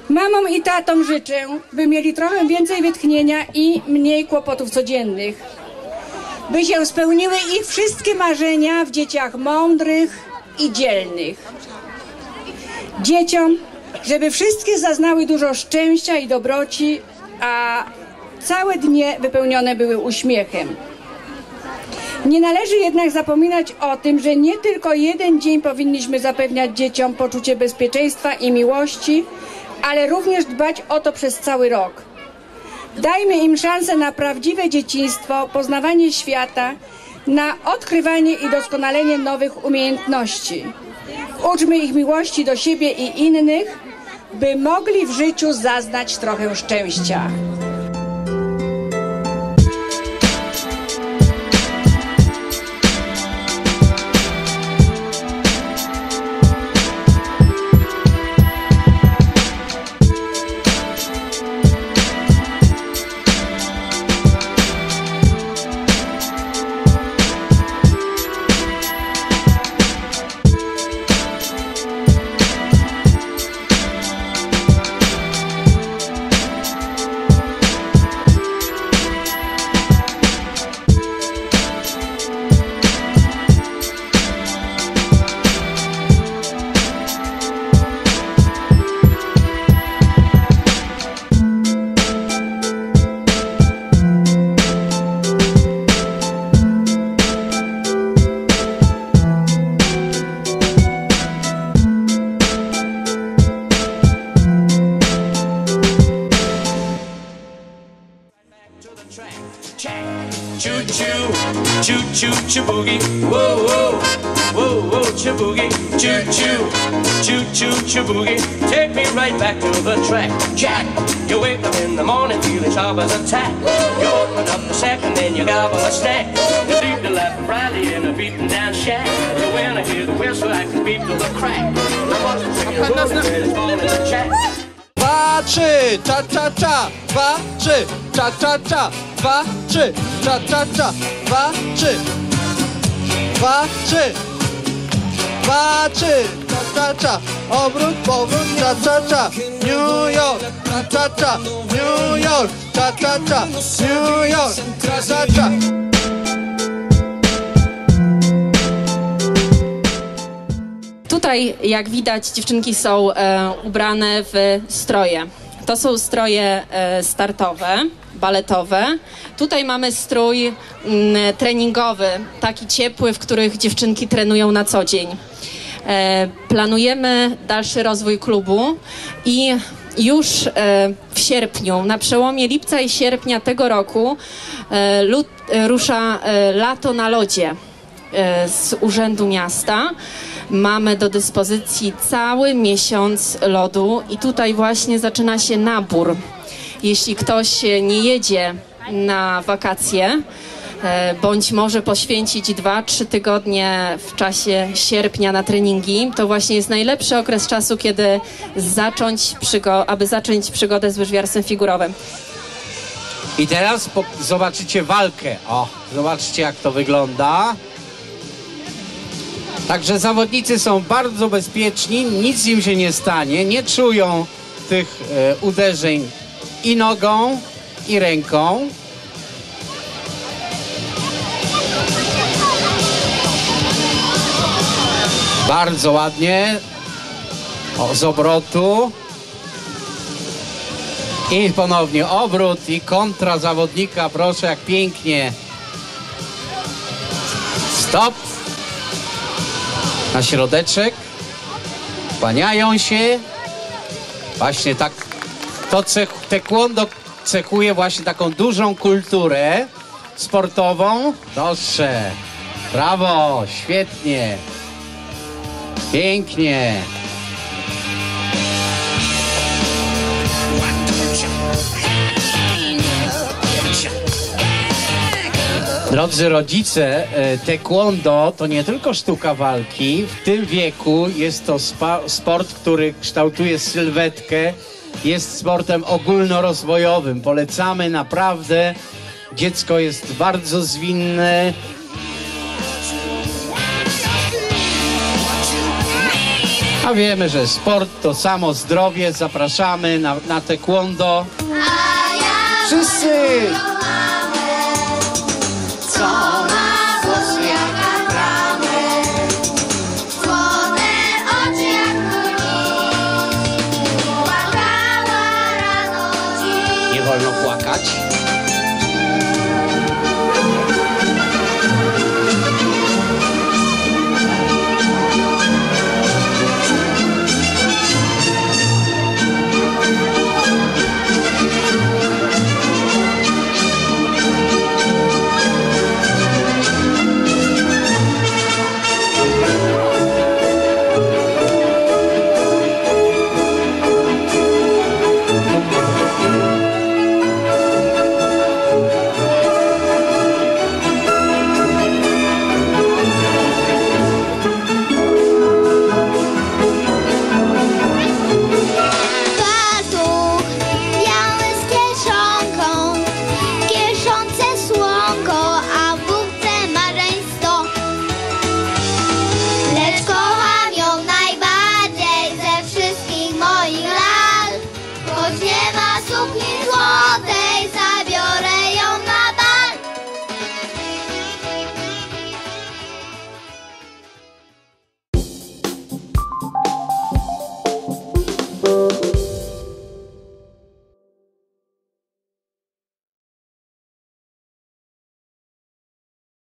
Mamom i tatom życzę, by mieli trochę więcej wytchnienia i mniej kłopotów codziennych. By się spełniły ich wszystkie marzenia w dzieciach mądrych i dzielnych. Dzieciom, żeby wszystkie zaznały dużo szczęścia i dobroci, a całe dnie wypełnione były uśmiechem. Nie należy jednak zapominać o tym, że nie tylko jeden dzień powinniśmy zapewniać dzieciom poczucie bezpieczeństwa i miłości, ale również dbać o to przez cały rok. Dajmy im szansę na prawdziwe dzieciństwo, poznawanie świata, na odkrywanie i doskonalenie nowych umiejętności. Uczmy ich miłości do siebie i innych, by mogli w życiu zaznać trochę szczęścia. Choo boogie, whoa whoa, whoa whoa, choo boogie, choo choo, choo choo choo boogie. Take me right back to the track, Jack. You wake up in the morning feeling sharp as a tack. You open up the sack and then you gobble a snack. You sleep to laugh and Friday in a beaten down shack. So when I hear the whistle I can beat to the crack. I must sing a hook and it's falling in the jack. 2, 3, cha cha cha, 2, 3, cha cha cha, 2, 3, cha cha cha, 2, 3, 2, 3, 2, 3, cha cha cha, obrót, powrót, cha cha cha, New York, cha cha cha, New York, cha cha cha, New York, cha cha cha. Tutaj, jak widać, dziewczynki są ubrane w stroje. To są stroje startowe, baletowe. Tutaj mamy strój treningowy, taki ciepły, w których dziewczynki trenują na co dzień. Planujemy dalszy rozwój klubu i już w sierpniu, na przełomie lipca i sierpnia tego roku rusza Lato na lodzie z Urzędu Miasta. Mamy do dyspozycji cały miesiąc lodu i tutaj właśnie zaczyna się nabór. Jeśli ktoś nie jedzie na wakacje, bądź może poświęcić 2-3 tygodnie w czasie sierpnia na treningi, to właśnie jest najlepszy okres czasu, kiedy aby zacząć przygodę z łyżwiarstwem figurowym. I teraz zobaczycie walkę. O, zobaczcie, jak to wygląda. Także zawodnicy są bardzo bezpieczni, nic im się nie stanie, nie czują tych uderzeń i nogą, i ręką. Bardzo ładnie. O, z obrotu. I ponownie obrót i kontra zawodnika. Proszę, jak pięknie. Stop. Na środeczek. Kłaniają się. Właśnie tak. To taekwondo cechuje właśnie taką dużą kulturę sportową. Proszę. Brawo. Świetnie. Pięknie. Drodzy rodzice, taekwondo to nie tylko sztuka walki. W tym wieku jest to sport, który kształtuje sylwetkę. Jest sportem ogólnorozwojowym. Polecamy naprawdę. Dziecko jest bardzo zwinne. A wiemy, że sport to samo zdrowie. Zapraszamy na taekwondo. Wszyscy! Co ma włosy jak abramy, słone oczy jak królik, płakała rano dziś. Nie wolno płakać.